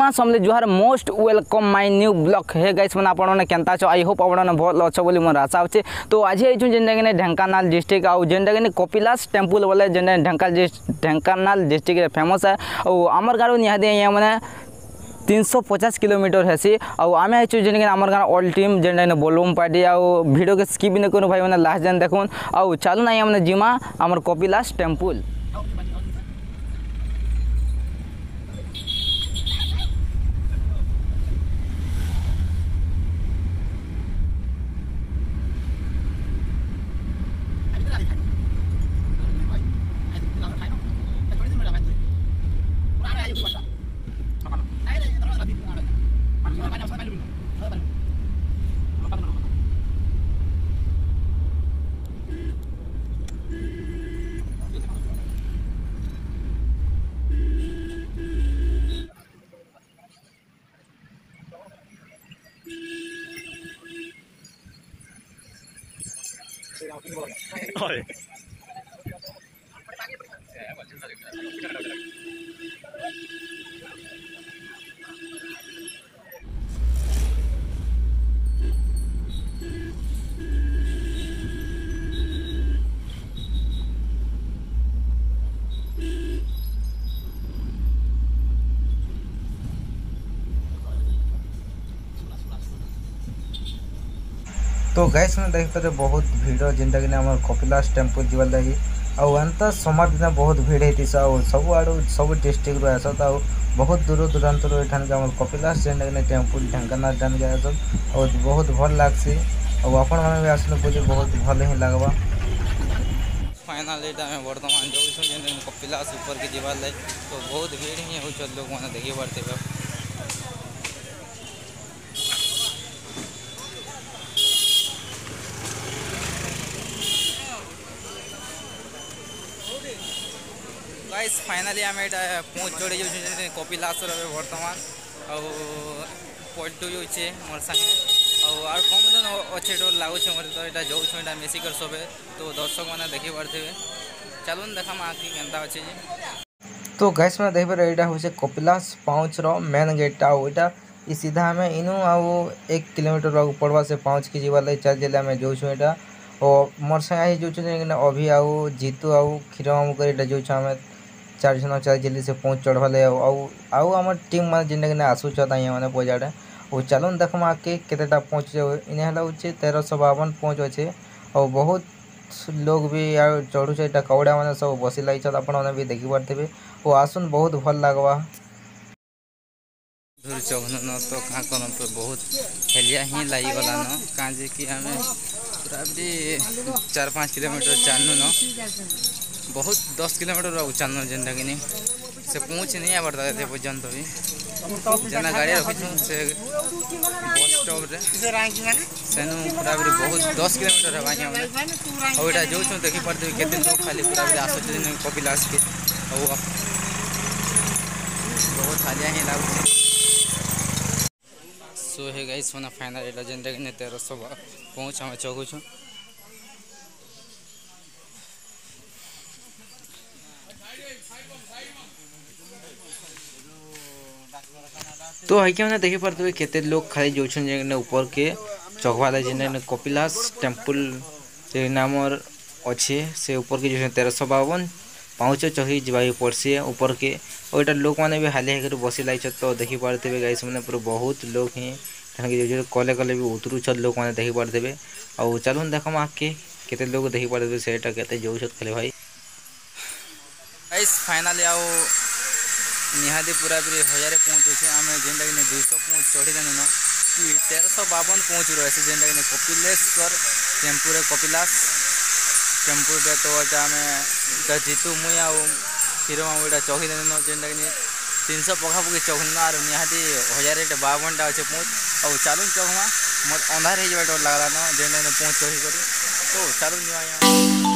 जुआ समले जुहार most welcome my new blog hey guys मैंने आपने केनता छो आई होप आपने बहुत अच्छे बोली मोर आशा होचे। तो आज आइछु जेनटा कि ढेंकानाल डिस्ट्रिक्ट आउ जेनटा कि कपिलास टेम्पल बोले जेनटा ढेंकानाल डिस्ट्रिक्ट रे फेमस है। और आमर गाँव निहाती यहाँ मैंने 350 किलोमीटर हेसी आम आइछु जेन आमर गाँव ऑल टीम जेनटा बोलबम पार्टी आउ वीडियो के स्किप नहीं करूँ भाई मैंने लास्ट दिन देखुन आउ चलू ना मैंने जिमा आमर कपिलास टेम्पल। तो गाइस में देख पारे बहुत भीड़ जेनटा कि आम कपिलास टेम्पल जीवार लगी आंता समार दिन बहुत भीड़ होती सब आड़ सब डिस्ट्रिक्ट रू आस बहुत दूर दूरांत यहाँ कपिलास जेनटा कि टेम्पल ढेंकानाल जान के आस और बहुत भल लगसी आपण मैंने भी आसने पूजे बहुत भल ही लगवा। फाइनाली बर्तमान जो कपिलास ऊपर के जीवार लगे तो बहुत भीड़ ही हो लोग मैंने देखी पार्थे। गाइस फाइनाली आम यहाँ पहुँच चढ़ी जाऊँ कपिलास बर्तमान आल्टू जाऊे मोर संगे आर कम दिन अच्छे लगुच मोर तो यहाँ जाऊँ यहाँ मिसिकर सबे तो दर्शक मैंने देखी पारे चलून देखा आगे केनता अच्छे। तो गाइस में देख पारे यहाँ हूँ कपिलास पाउच मेन गेट आईटा सीधा आम इनू आउ 1 किलोमीटर पड़वा से पाउच की जीवार लगे चल जाए आम जाऊँ यहाँ और मोर संगे जो अभी आउ जीतू आउ क्षीर मामू कर जाऊँ आम 4 जन चल जल्दी से पहुँच चढ़वा ले आउ आम टीम मैंने जेनटा कि आसूचा मैंने पजाड़े और चलून देख आगे केतेटा पहुँच इन्हें हूँ 1352 पहुँच अच्छे और बहुत लोग भी चढ़ुचे यहाँ कौड़ा मैंने सब बसी लगी आपने भी देखी पारे और आसुन बहुत भल लगवा। चौन तो क्या कर बहुत हेलिया ही लगिगला न कहीं कि आम पूरा भी 4-5 किलोमीटर चालू न बहुत 10 किलोमीटर चालू जेनटा कि से पहुँच नहीं आ पड़ता ये पर्यंत भी जेना गाड़ी रखी से बस स्टॉप से पूरा भी बहुत 10 किलोमीटर है और यहाँ जो देखी पारे केते लोग खाली पूरा भी आस कपिलास के बहुत हालिया ही लगुच। सो है गाइस मैंने फाइनल जेनटा कि 1300 पहुँच आम चौकुछ तो है मैंने देखी पारे केते लोग खाली जाऊँ ऊपर के चौकवा जेन कपिलास टेम्पल नामर अच्छे से ऊपर के जो 1352 पाँच चढ़ी जावाई पड़सी ऊपर के और यहाँ लोक मैंने भी हालिया होकर बसी लगे तो देखी पारे गाइस मैंने पूरा बहुत लोग ही कले कले भी उतरू लोक मैंने देखी पारे और चलून देख आगे केते लोग देखी पारे से के जाऊँ खाली भाई गाइस फाइनाली आउ निहाती पूरा पूरी 1000 पहुँच अच्छे आम जेनटा कि 200 पहुँच चढ़ी देनु न कि 1352 पहुँच रही जेनटा कि कपिलेश्वर टेम्पू कपिलास टेम्पू तो आम जीतू मुई आउ क्षीर मामू यहाँ चौकी देनु जेनटा कि 300 पखापुखी चौकन और निहाती 1052 अच्छे पहुँच और चालू चौकमा मत अंधार हो डर लगला न जेनटा पहुँच चढ़ी कर तो चालू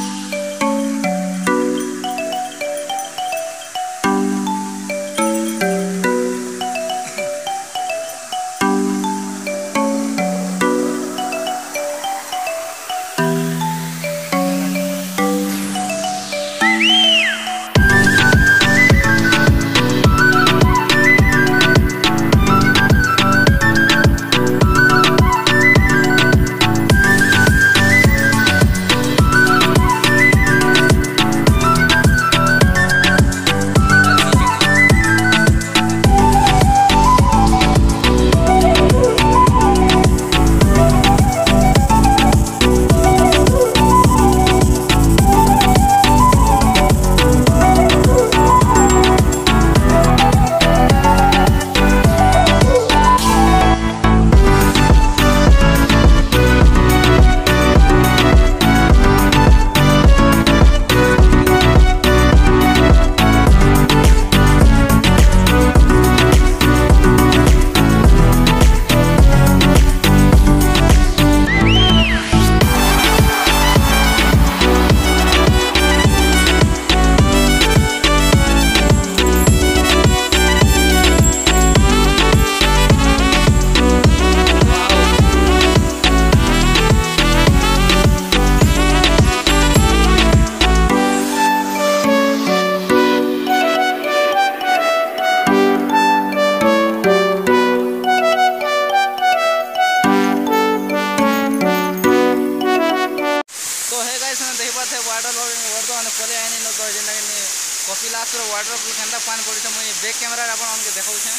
पूरा वाटरप्रूफ केनता पानी पड़ी मुझे बैक कैमेरा आपन के देखा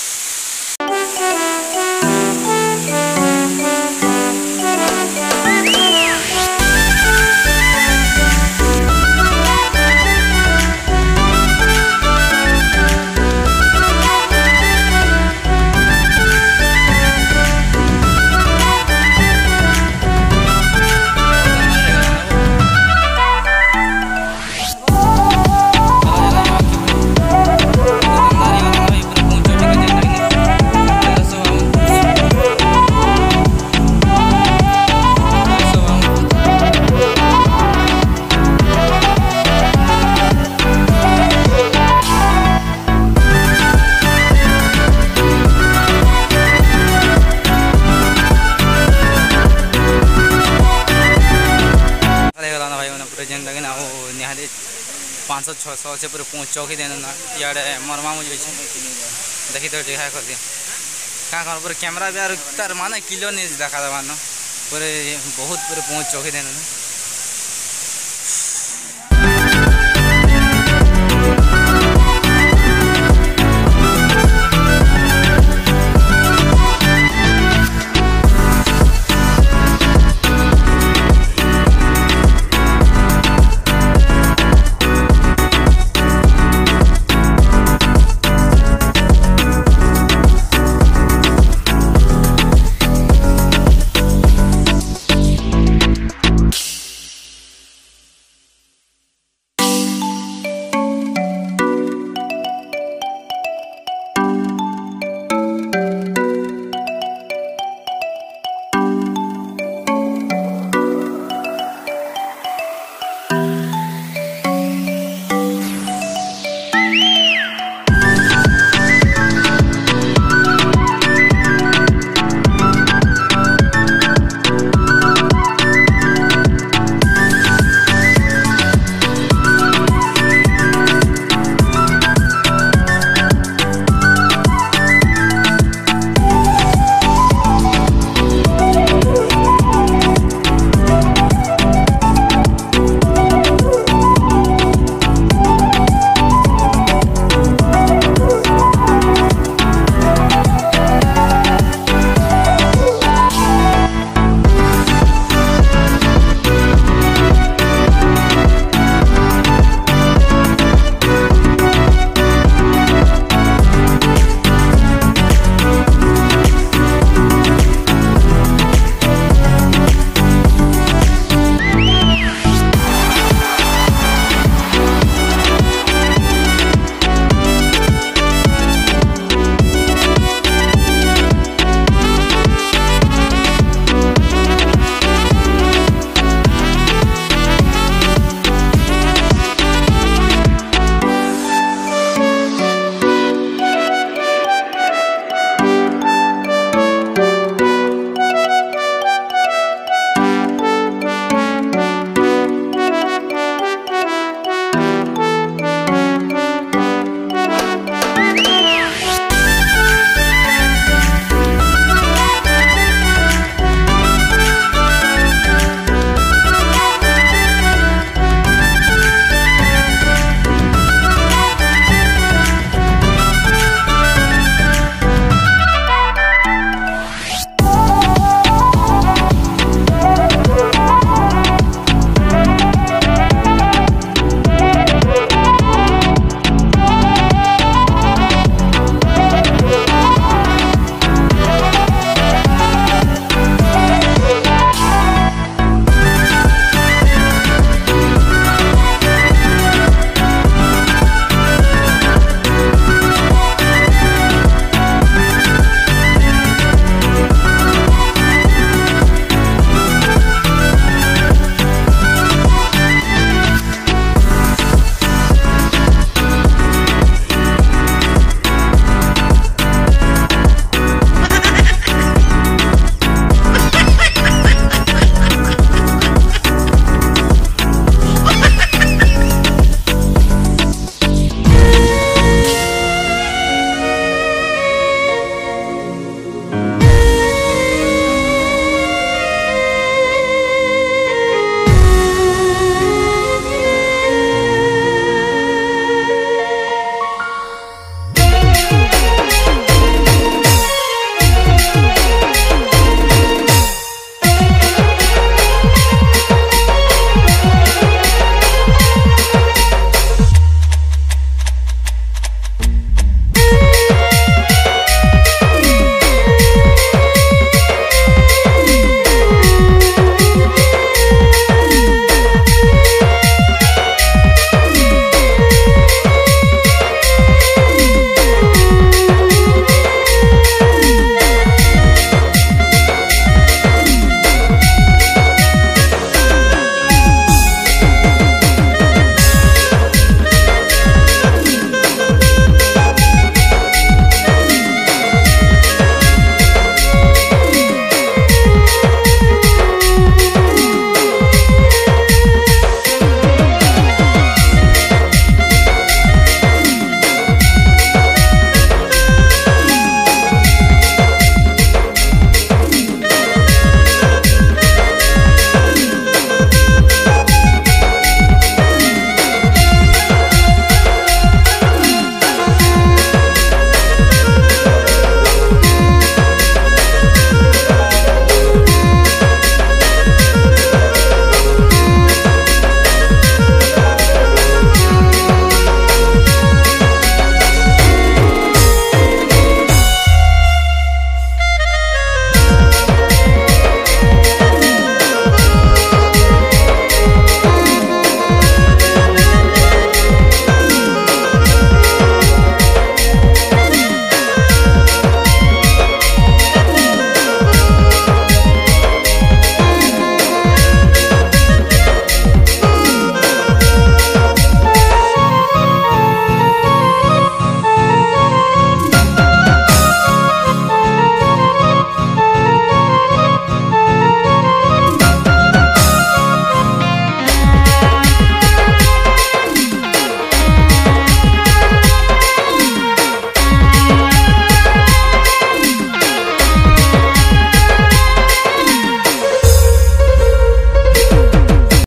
जेनटा कि निहाती 500-600 अच्छे पूरे चौकी देना ना इे मरमा मुझे देखी तो देखा कर दिया क्या कर पूरे कैमरा भी यार तार माना किलो नहीं देखा मान पूरे बहुत पूरे चौकी देना